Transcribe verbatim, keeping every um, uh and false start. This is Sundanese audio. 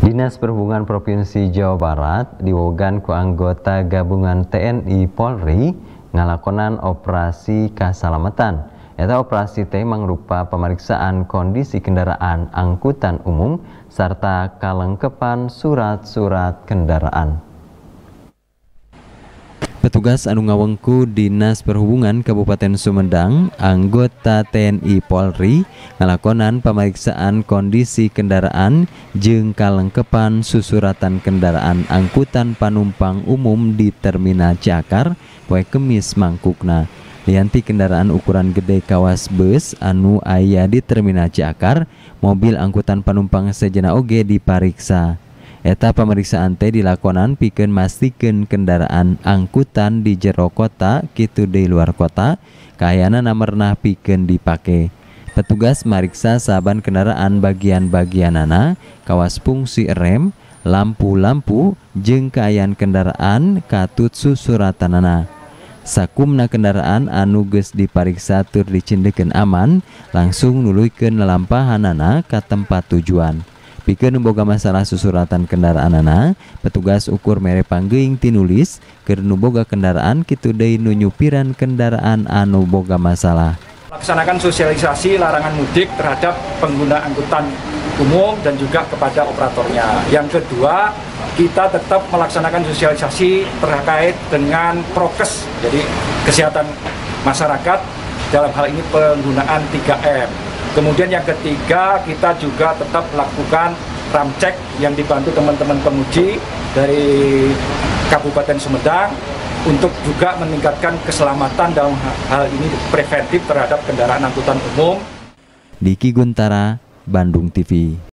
Dinas Perhubungan Provinsi Jawa Barat diwogan ku anggota gabungan T N I Polri ngalakonan operasi kasalamatan. Eta operasi teh mangrupa pemeriksaan kondisi kendaraan angkutan umum serta kalengkepan surat-surat kendaraan. Petugas anu ngawengku Dinas Perhubungan Kabupaten Sumedang, anggota T N I Polri ngalakonan pemeriksaan kondisi kendaraan jeung kalengkepan susuratan kendaraan angkutan panumpang umum di Terminal Ciakar poe Kemis mangkukna. Lianti kendaraan ukuran gede kawas bus anu aya di Terminal Ciakar, mobil angkutan panumpang sejenna oge dipariksa. Eta pemeriksaan teh dilakonan pikeun mastikeun kendaraan angkutan di jero kota kitu di luar kota kaayana namerna pikeun dipake. Petugas mariksa saban kendaraan bagian-bagianana, kawas fungsi rem, lampu-lampu jeung kaayaan kendaraan katut susuratanana. Sakumna kendaraan anu geus dipariksa tur dicindeukeun aman langsung nuluykeun lelampahanana ka tempat tujuan. Pikeun boga masalah susuratan kendaraanana, petugas ukur mere panggeuing tinulis keur nu boga kendaraan kitu deui nu nyupiran kendaraan anu boga masalah. Laksanakan sosialisasi larangan mudik terhadap pengguna angkutan umum dan juga kepada operatornya. Yang kedua, kita tetap melaksanakan sosialisasi terkait dengan prokes, jadi kesehatan masyarakat dalam hal ini penggunaan tiga M. Kemudian yang ketiga, kita juga tetap melakukan ramcek yang dibantu teman-teman penguji dari Kabupaten Sumedang untuk juga meningkatkan keselamatan dalam hal ini preventif terhadap kendaraan angkutan umum. Diki Guntara, Bandung T V.